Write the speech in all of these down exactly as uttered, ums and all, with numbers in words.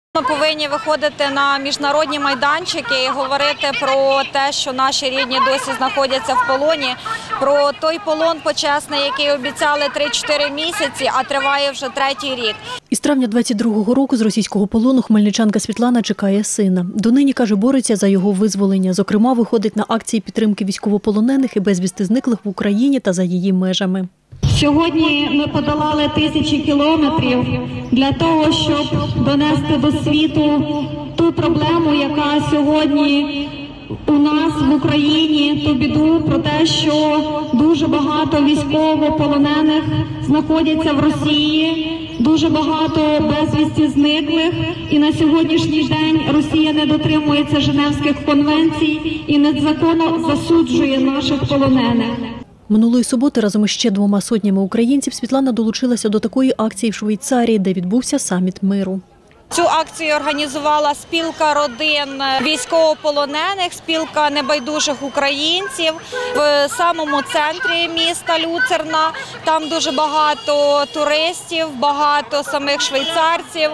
Ми повинні виходити на міжнародні майданчики і говорити про те, що наші рідні досі знаходяться в полоні, про той полон почесний, який обіцяли три-чотири місяці, а триває вже третій рік. Із травня двадцять другого року з російського полону хмельничанка Світлана чекає сина. Донині, каже, бореться за його визволення. Зокрема, виходить на акції підтримки військовополонених і безвісти зниклих в Україні та за її межами. Сьогодні ми подолали тисячі кілометрів для того, щоб донести до світу ту проблему, яка сьогодні у нас в Україні, ту біду про те, що дуже багато військовополонених знаходяться в Росії, дуже багато безвісті зниклих, і на сьогоднішній день Росія не дотримується Женевських конвенцій і незаконно засуджує наших полонених. Минулої суботи разом із ще двома сотнями українців Світлана долучилася до такої акції в Швейцарії, де відбувся саміт миру. Цю акцію організувала спілка родин військовополонених, спілка небайдужих українців в самому центрі міста Люцерна. Там дуже багато туристів, багато самих швейцарців.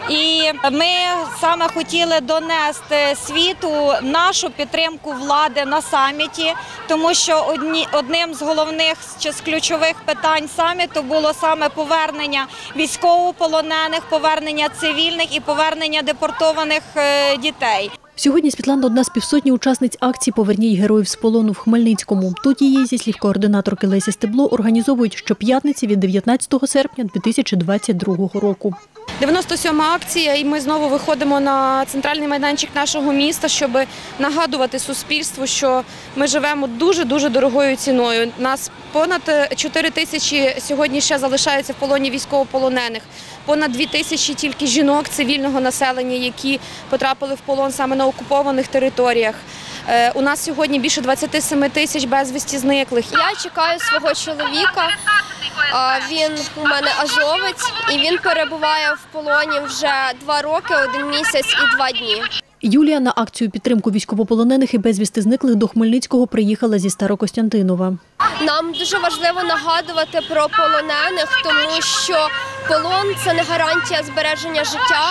І ми саме хотіли донести світу нашу підтримку влади на саміті, тому що одні, одним з головних чи з ключових питань саміту було саме повернення військовополонених, повернення цивільних і повернення депортованих дітей. Сьогодні Світлана – одна з півсотні учасниць акції «Поверніть героїв з полону» в Хмельницькому. Тут її, зі слів координаторки Лесі Стебло, організовують щоп'ятниці від дев'ятнадцятого серпня дві тисячі двадцять другого року. дев'яносто сьома акція, і ми знову виходимо на центральний майданчик нашого міста, щоб нагадувати суспільству, що ми живемо дуже-дуже дорогою ціною. Нас понад чотири тисячі сьогодні ще залишаються в полоні військовополонених, понад дві тисячі тільки жінок цивільного населення, які потрапили в полон саме на окупованих територіях. У нас сьогодні більше двадцяти семи тисяч безвісті зниклих. Я чекаю свого чоловіка, він у мене азовець, і він перебуває в полоні вже два роки, один місяць і два дні. Юлія на акцію підтримку військовополонених і безвісти зниклих до Хмельницького приїхала зі Старокостянтинова. Нам дуже важливо нагадувати про полонених, тому що полон – це не гарантія збереження життя.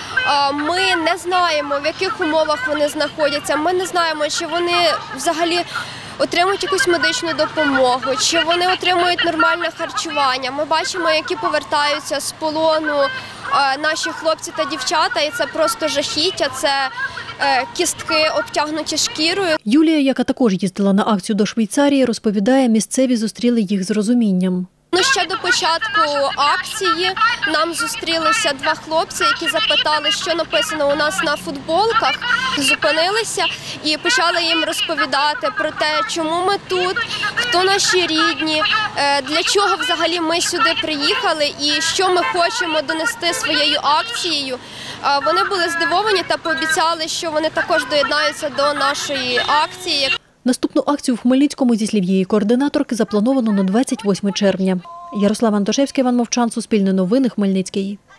Ми не знаємо, в яких умовах вони знаходяться, ми не знаємо, чи вони взагалі отримують якусь медичну допомогу, чи вони отримують нормальне харчування. Ми бачимо, які повертаються з полону наші хлопці та дівчата, і це просто жахіття, це кістки обтягнуті шкірою. Юлія, яка також їздила на акцію до Швейцарії, розповідає, місцеві зустріли їх з розумінням. Ну, ще до початку акції нам зустрілися два хлопці, які запитали, що написано у нас на футболках. Зупинилися і почали їм розповідати про те, чому ми тут, хто наші рідні, для чого взагалі ми сюди приїхали і що ми хочемо донести своєю акцією. Вони були здивовані та пообіцяли, що вони також доєднаються до нашої акції. Наступну акцію в Хмельницькому, зі слів її координаторки, заплановано на двадцять восьме червня. Ярослава Антошевська, Іван Мовчан, Суспільне новини, Хмельницький.